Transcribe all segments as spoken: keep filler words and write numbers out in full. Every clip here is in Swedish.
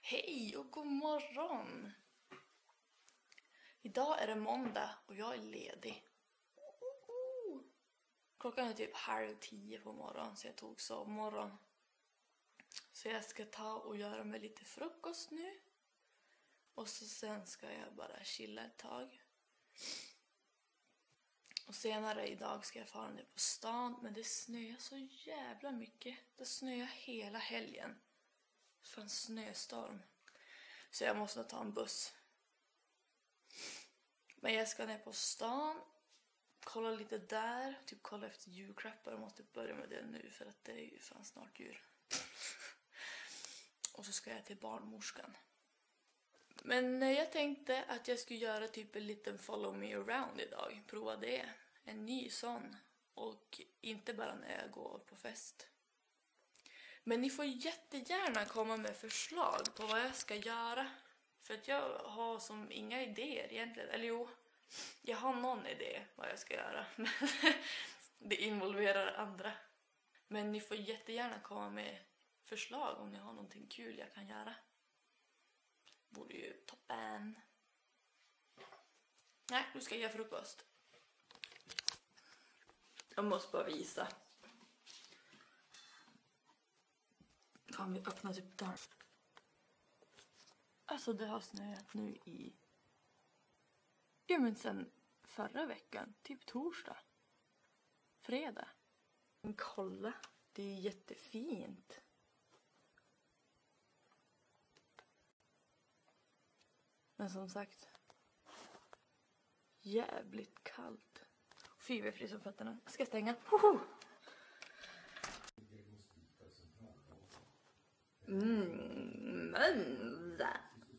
Hej och god morgon! Idag är det måndag och jag är ledig. Klockan är typ halv tio på morgonen så jag tog sovmorgon. Så jag ska ta och göra mig lite frukost nu. Och så sen ska jag bara chilla ett tag. Och senare idag ska jag fara ner på stan. Men det snöar så jävla mycket. Det snöar hela helgen. För en snöstorm. Så jag måste ta en buss. Men jag ska ner på stan. Kolla lite där. Typ kolla efter julklappar. Jag måste börja med det nu. För att det är ju fan snart jul. Och så ska jag till barnmorskan. Men jag tänkte att jag skulle göra typ en liten follow me around idag. Prova det. En ny sån. Och inte bara när jag går på fest. Men ni får jättegärna komma med förslag på vad jag ska göra. För att jag har som inga idéer egentligen. Eller jo, jag har någon idé vad jag ska göra. Men det involverar andra. Men ni får jättegärna komma med förslag om ni har någonting kul jag kan göra. Borde ju toppen. Nej, nu ska jag göra frukost. Jag måste bara visa. Kan vi öppna typ dörren? Alltså det har snöat nu i... Ja men sen förra veckan. Typ torsdag. Fredag. Men kolla. Det är jättefint. Men som sagt. Jävligt kallt. Fy vad fryser om fötterna. Jag ska stänga. Hoho! Mm, men där.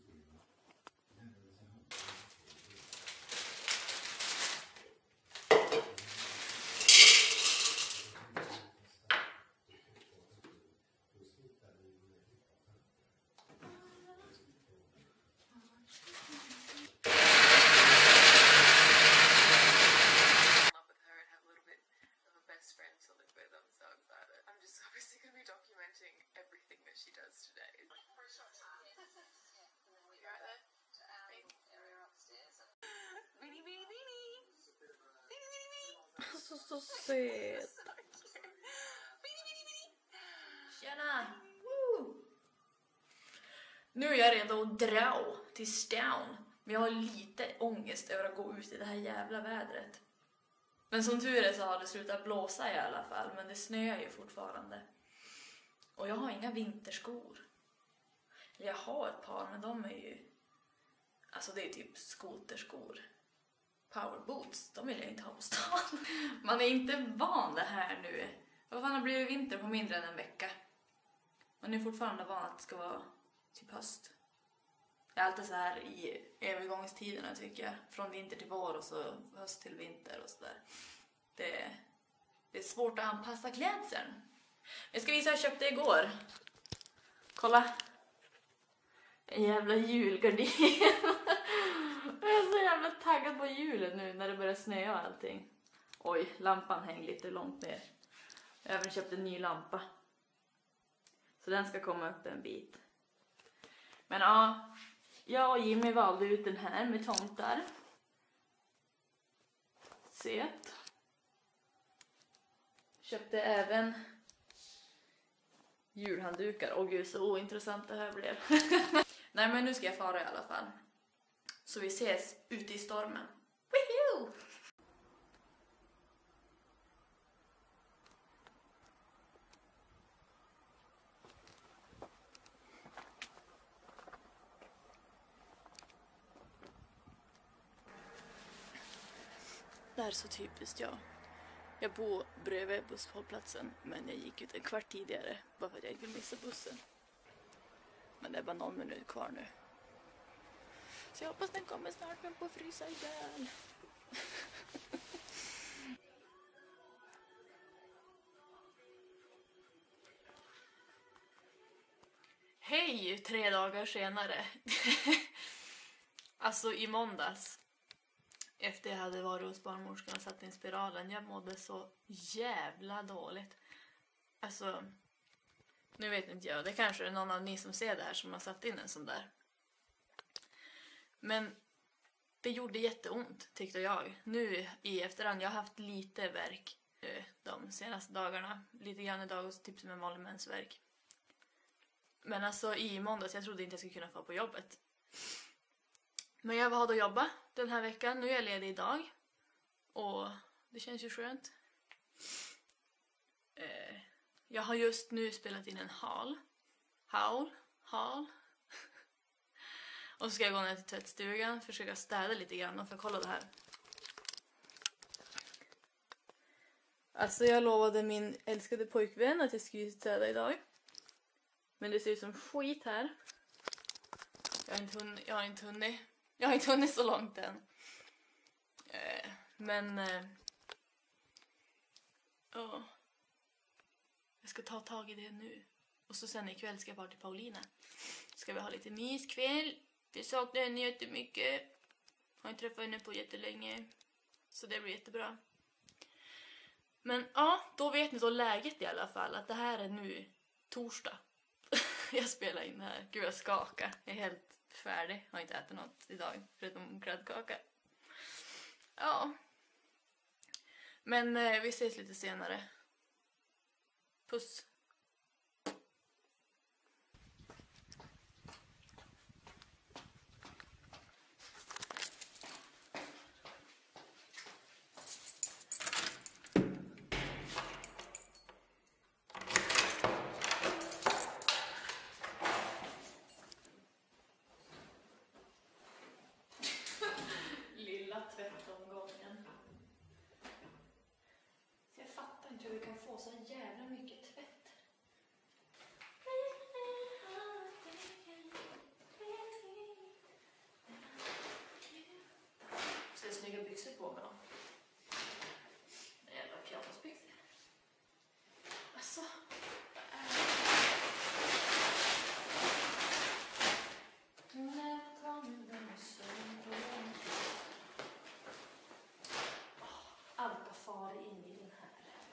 She does today. For a short time. Yeah, and then we go right there to our area upstairs. Beanie, beanie, beanie. Beanie, beanie, beanie. Så, så söt. Beanie, beanie, beanie. Tjena. Woo. Nu är jag redo att dra till stan. Men jag har lite ångest över att gå ut i det här jävla vädret. Men som tur är så har det slutat blåsa i alla fall. Men det snöar ju fortfarande. Och jag har inga vinterskor. Jag har ett par, men de är ju... Alltså det är typ skoterskor. Powerboots, de vill jag inte ha på stan. Man är inte van det här nu. Vad fan har blivit vinter på mindre än en vecka? Man är fortfarande van att det ska vara typ höst. Det är alltid så här i övergångstiderna tycker jag. Från vinter till vår och så höst till vinter och sådär. Det, det är svårt att anpassa klädseln. Jag ska visa vad jag köpte igår. Kolla. En jävla julgardin. Jag är så jävla taggad på julen nu när det börjar snöa och allting. Oj, lampan hänger lite långt ner. Jag har även köpt en ny lampa. Så den ska komma upp en bit. Men ja, jag och Jimmy valde ut den här med tomtar. Söt. Köpte även... julhanddukar. Åh gud, så ointressant det här blev. Nej, men nu ska jag fara i alla fall. Så vi ses ute i stormen. Woohoo! Det här är så typiskt jag. Jag bor bredvid busshållplatsen, men jag gick ut en kvart tidigare bara för att jag inte vill missa bussen. Men det är bara någon minut kvar nu. Så jag hoppas den kommer snart, men på frysa ihjäl. Hej, tre dagar senare. Alltså i måndags. Efter jag hade varit hos barnmorskan och satt in spiralen. Jag mådde så jävla dåligt. Alltså, Nu vet inte jag, det kanske är någon av ni som ser det här som har satt in en sån där. Men det gjorde jätteont tyckte jag. Nu i efterhand, jag har haft lite värk de senaste dagarna. Lite grann idag och typ som en vanlig mensvärk. Men alltså i måndags, jag trodde inte jag skulle kunna få på jobbet. Men jag var hade att jobba den här veckan. Nu är jag ledig idag. Och det känns ju skönt. Eh, jag har just nu spelat in en haul. Haul? Haul? Och så ska jag gå ner till tvättstugan. Försöka städa lite grann och få kolla det här. Alltså jag lovade min älskade pojkvän att jag skulle städa idag. Men det ser ut som skit här. Jag har inte hunnit, jag har inte hunnit, jag har inte hunnit så långt än. Eh, men... Eh, oh, jag ska ta tag i det nu. Och så sen ikväll ska jag bara till Paulina. Ska vi ha lite myskväll. Vi saknar henne jättemycket. Har inte träffat henne på jättelänge. Så det blir jättebra. Men ja, då vet ni så läget i alla fall. Att det här är nu torsdag. Jag spelar in här. Gud, jag skakar. Jag är helt färdig. Jag har inte ätit något idag. Förutom kladdkaka. Ja. Men eh, vi ses lite senare. Puss. Tvättomgången. Så jag fattar inte hur vi kan få så jävla mycket tvätt. Så det är snygga byxor på mig då. Jävla pyjamasbyxor. Alltså, vad är det? Allt far in i den här.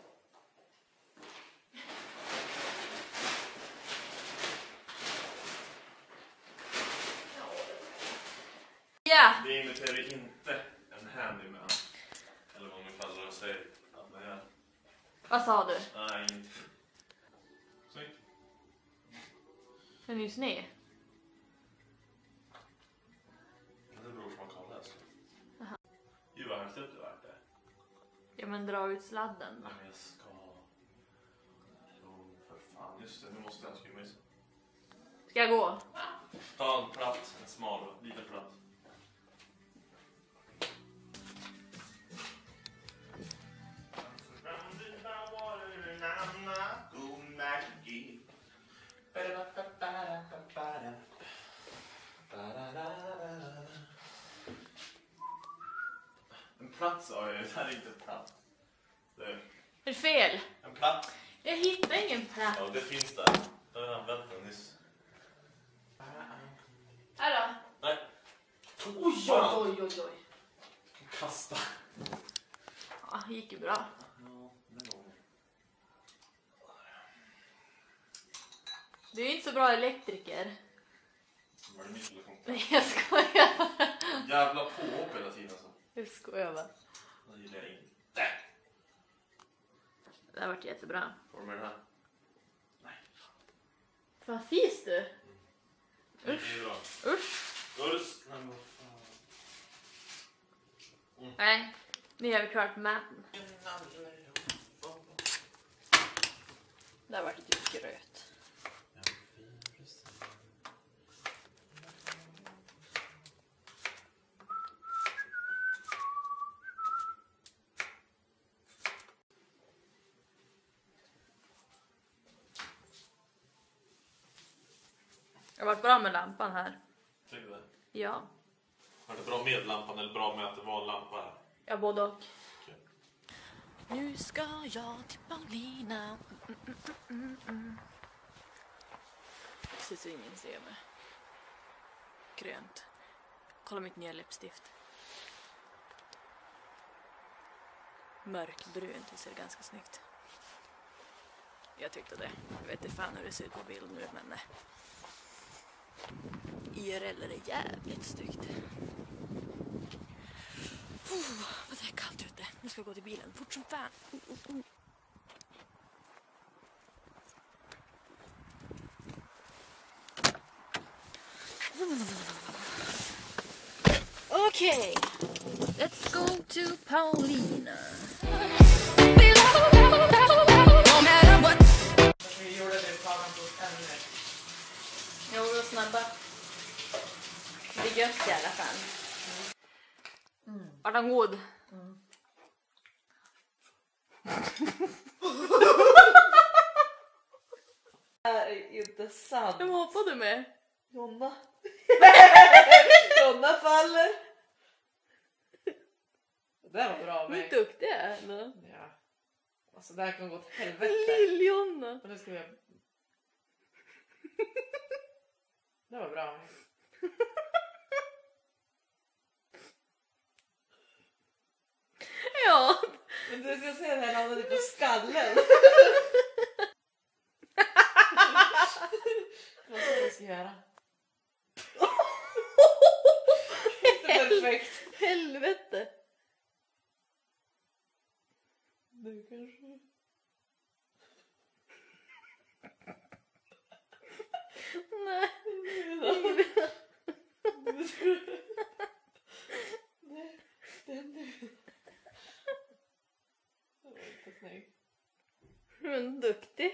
Ja! Det imiterar inte en handyman. Eller vad min föräldrar säger. Ja, men jag... Vad sa du? Nej, inte. Snyggt. Den är ju sned. Det beror på vad man kallar det. Gud vad häftigt det var det. Ja, men dra ut sladden. Nej, men jag ska... Jo, för fan. Just det, nu måste jag skymma i. Ska jag gå? Ta en platt, en smal, liten platt. En platt sa jag, det här är inte platt. Det är Är det fel? en platt. Jag hittar ingen platt. Ja, det finns där. Jag har använt den nyss. Här då? Nej. Oj, oj, oj, oj. Kasta. Ja, det gick ju bra. Du är inte så bra elektriker. Var det mitt eller funkar? Nej, jag skojar bara. Jävla påhopp hela tiden alltså. Jag skojar bara. Det gillar jag inte. Det har varit jättebra. Får du med den här? Nej. Fan, fis du? Det Usch. är bra. Usch. Usch. Nej, men vad fan. Mm. Nej, nu är vi klart med maten. Det har varit lite gröt. Det har varit bra med lampan här. Tycker du det? Ja. Var det bra med lampan eller bra med att det var en lampa här? Ja, både och. Okej. Nu ska jag till Paulina. Mm, mm, mm, mm. Så så ingen ser mig. Grönt. Kolla mitt nya läppstift. Mörkbrunt, det ser ganska snyggt. Jag tyckte det. Jag vet inte fan hur det ser ut på bild nu, men eh, I R L är det jävligt snyggt. Oh, vad det är kallt ute. Nu ska jag gå till bilen. Fort som fan. Oh, oh, oh. Okay, let's go to Paulina. Vi gjorde det på ännu. Jag var snabba. Det är gött i alla fall. Mm. Var den god? Mm. Det här är inte sant. Vem hoppade du med? Jonna. Jonna faller. Det där var bra av Hur mig. duktig är eller? Ja. Alltså det här kan gå åt helvete. Lill-Jonna. Men nu ska vi... Det var bra av mig. Ja. Men du ska se det här landade på skallen. Vad ska vi ska göra? Perfekt. Helvete. Nu kanske... Nej. Nej, det är nu. Det var inte snyggt. Men duktig.